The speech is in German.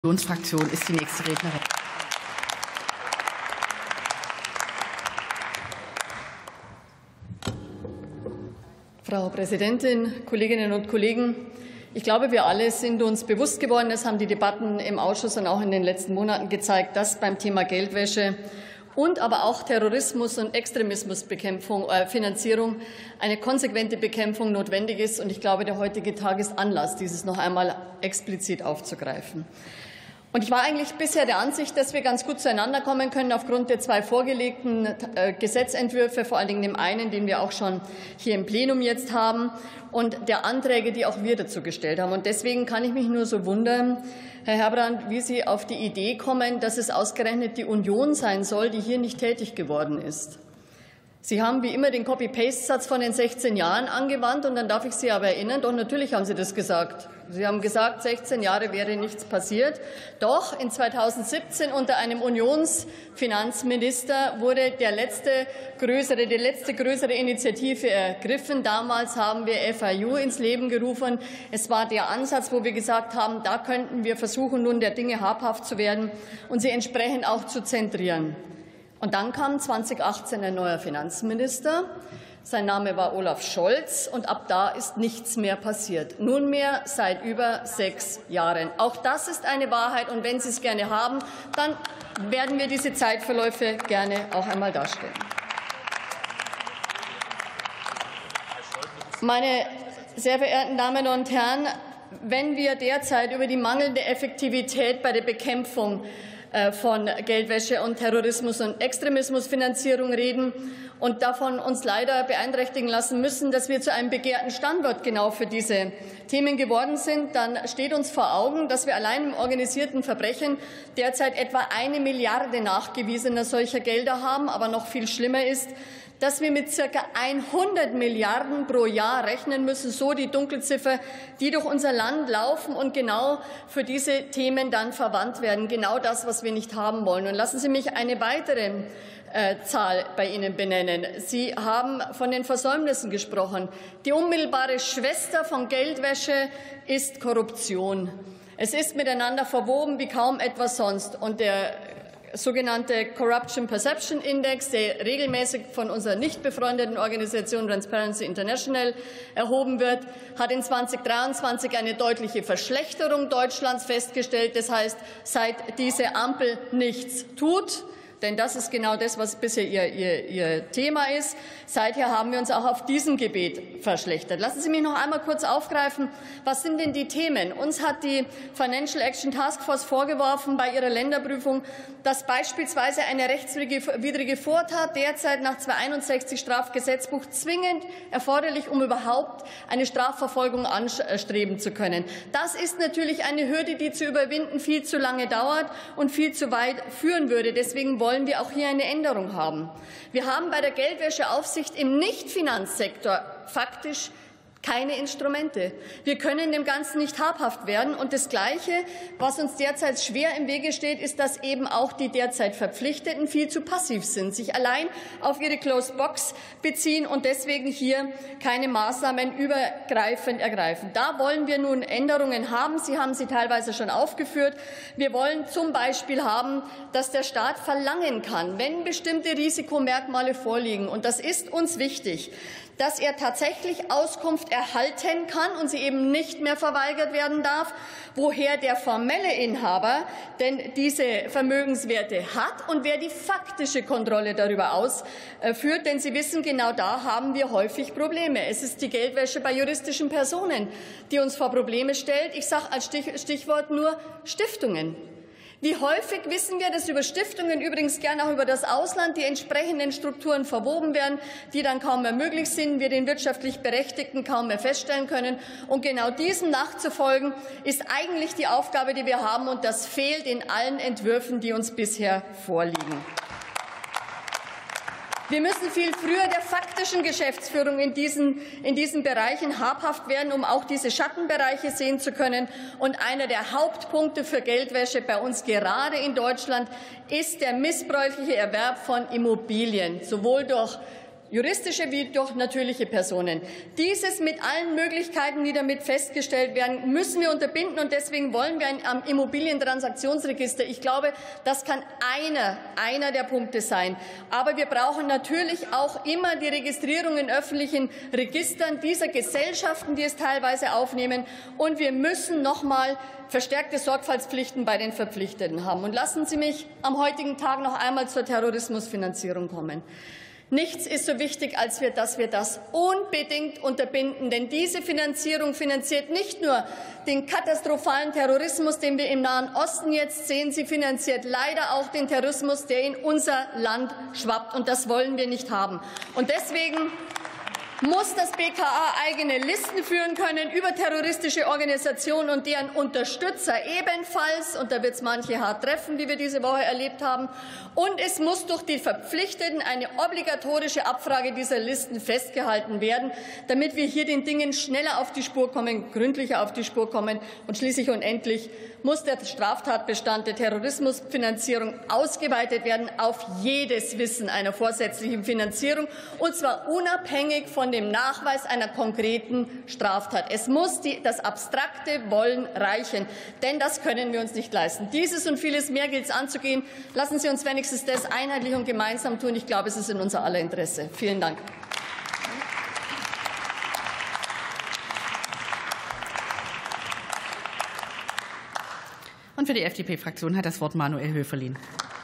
Unionsfraktion ist die nächste Rednerin. Frau Präsidentin, Kolleginnen und Kollegen! Ich glaube, wir alle sind uns bewusst geworden, das haben die Debatten im Ausschuss und auch in den letzten Monaten gezeigt, dass beim Thema Geldwäsche und aber auch Terrorismus- und Finanzierung eine konsequente Bekämpfung notwendig ist. Und ich glaube, der heutige Tag ist Anlass, dieses noch einmal explizit aufzugreifen. Und ich war eigentlich bisher der Ansicht, dass wir ganz gut zueinander kommen können aufgrund der zwei vorgelegten Gesetzentwürfe, vor allen Dingen dem einen, den wir auch schon hier im Plenum jetzt haben, und der Anträge, die auch wir dazu gestellt haben. Und deswegen kann ich mich nur so wundern, Herr Herbrand, wie Sie auf die Idee kommen, dass es ausgerechnet die Union sein soll, die hier nicht tätig geworden ist. Sie haben wie immer den Copy-Paste-Satz von den 16 Jahren angewandt, und dann darf ich Sie aber erinnern, doch natürlich haben Sie das gesagt. Sie haben gesagt, 16 Jahre wäre nichts passiert. Doch in 2017 unter einem Unionsfinanzminister wurde die letzte größere Initiative ergriffen. Damals haben wir FIU ins Leben gerufen. Es war der Ansatz, wo wir gesagt haben, da könnten wir versuchen, nun der Dinge habhaft zu werden und sie entsprechend auch zu zentrieren. Und dann kam 2018 ein neuer Finanzminister. Sein Name war Olaf Scholz, und ab da ist nichts mehr passiert. Nunmehr seit über 6 Jahren. Auch das ist eine Wahrheit, und wenn Sie es gerne haben, dann werden wir diese Zeitverläufe gerne auch einmal darstellen. Meine sehr verehrten Damen und Herren, wenn wir derzeit über die mangelnde Effektivität bei der Bekämpfung von Geldwäsche und Terrorismus- und Extremismusfinanzierung reden und davon uns leider beeinträchtigen lassen müssen, dass wir zu einem begehrten Standort genau für diese Themen geworden sind, dann steht uns vor Augen, dass wir allein im organisierten Verbrechen derzeit etwa 1 Milliarde nachgewiesener solcher Gelder haben. Aber noch viel schlimmer ist, dass wir mit ca. 100 Milliarden pro Jahr rechnen müssen, so die Dunkelziffer, die durch unser Land laufen und genau für diese Themen dann verwandt werden. Genau das, was wir nicht haben wollen. Und lassen Sie mich eine weitere Zahl bei Ihnen benennen. Sie haben von den Versäumnissen gesprochen. Die unmittelbare Schwester von Geldwäsche ist Korruption. Es ist miteinander verwoben wie kaum etwas sonst. Und der sogenannte Corruption Perception Index, der regelmäßig von unserer nicht befreundeten Organisation Transparency International erhoben wird, hat in 2023 eine deutliche Verschlechterung Deutschlands festgestellt. Das heißt, seit diese Ampel nichts tut, denn das ist genau das, was bisher ihr Thema ist. Seither haben wir uns auch auf diesem Gebiet verschlechtert. Lassen Sie mich noch einmal kurz aufgreifen, was sind denn die Themen? Uns hat die Financial Action Task Force vorgeworfen bei ihrer Länderprüfung, dass beispielsweise eine rechtswidrige Vortat derzeit nach 261 Strafgesetzbuch zwingend erforderlich, um überhaupt eine Strafverfolgung anstreben zu können. Das ist natürlich eine Hürde, die zu überwinden viel zu lange dauert und viel zu weit führen würde. Deswegen wollen wir auch hier eine Änderung haben. Wir haben bei der Geldwäscheaufsicht im Nichtfinanzsektor faktisch keine Instrumente. Wir können dem Ganzen nicht habhaft werden. Und das Gleiche, was uns derzeit schwer im Wege steht, ist, dass eben auch die derzeit Verpflichteten viel zu passiv sind, sich allein auf ihre Closed Box beziehen und deswegen hier keine Maßnahmen übergreifend ergreifen. Da wollen wir nun Änderungen haben. Sie haben sie teilweise schon aufgeführt. Wir wollen zum Beispiel haben, dass der Staat verlangen kann, wenn bestimmte Risikomerkmale vorliegen, und das ist uns wichtig, dass er tatsächlich Auskunft erhalten kann und sie eben nicht mehr verweigert werden darf, woher der formelle Inhaber denn diese Vermögenswerte hat und wer die faktische Kontrolle darüber ausführt. Denn Sie wissen, genau da haben wir häufig Probleme. Es ist die Geldwäsche bei juristischen Personen, die uns vor Probleme stellt. Ich sage als Stichwort nur Stiftungen. Wie häufig wissen wir, dass über Stiftungen, übrigens gern auch über das Ausland, die entsprechenden Strukturen verwoben werden, die dann kaum mehr möglich sind, wir den wirtschaftlich Berechtigten kaum mehr feststellen können. Und genau diesem nachzufolgen, ist eigentlich die Aufgabe, die wir haben, und das fehlt in allen Entwürfen, die uns bisher vorliegen. Wir müssen viel früher der faktischen Geschäftsführung in diesen Bereichen habhaft werden, um auch diese Schattenbereiche sehen zu können. Und einer der Hauptpunkte für Geldwäsche bei uns gerade in Deutschland ist der missbräuchliche Erwerb von Immobilien, sowohl durch juristische wie durch natürliche Personen. Dieses mit allen Möglichkeiten, die damit festgestellt werden, müssen wir unterbinden. Und deswegen wollen wir ein Immobilientransaktionsregister. Ich glaube, das kann einer der Punkte sein. Aber wir brauchen natürlich auch immer die Registrierung in öffentlichen Registern dieser Gesellschaften, die es teilweise aufnehmen. Und wir müssen noch mal verstärkte Sorgfaltspflichten bei den Verpflichteten haben. Und lassen Sie mich am heutigen Tag noch einmal zur Terrorismusfinanzierung kommen. Nichts ist so wichtig, als dass wir das unbedingt unterbinden. Denn diese Finanzierung finanziert nicht nur den katastrophalen Terrorismus, den wir im Nahen Osten jetzt sehen. Sie finanziert leider auch den Terrorismus, der in unser Land schwappt. Und das wollen wir nicht haben. Und deswegen muss das BKA eigene Listen führen können über terroristische Organisationen und deren Unterstützer ebenfalls. Und da wird es manche hart treffen, wie wir diese Woche erlebt haben. Und es muss durch die Verpflichteten eine obligatorische Abfrage dieser Listen festgehalten werden, damit wir hier den Dingen schneller auf die Spur kommen, gründlicher auf die Spur kommen. Und schließlich und endlich muss der Straftatbestand der Terrorismusfinanzierung ausgeweitet werden auf jedes Wissen einer vorsätzlichen Finanzierung, und zwar unabhängig von dem Nachweis einer konkreten Straftat. Es muss das abstrakte Wollen reichen, denn das können wir uns nicht leisten. Dieses und vieles mehr gilt es anzugehen. Lassen Sie uns wenigstens das einheitlich und gemeinsam tun. Ich glaube, es ist in unser aller Interesse. Vielen Dank. Und für die FDP-Fraktion hat das Wort Manuel Höferlin.